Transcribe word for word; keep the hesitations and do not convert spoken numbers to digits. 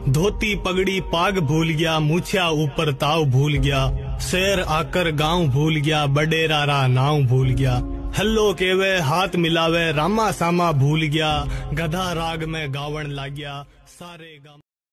धोती पगड़ी पाग भूल गया, मूछा ऊपर ताव भूल गया, शेर आकर गांव भूल गया, बडेरा रा नाव भूल गया, हल्लो केवे हाथ मिलावे, रामा सामा भूल गया, गधा राग में गावण लाग गया, सारे गा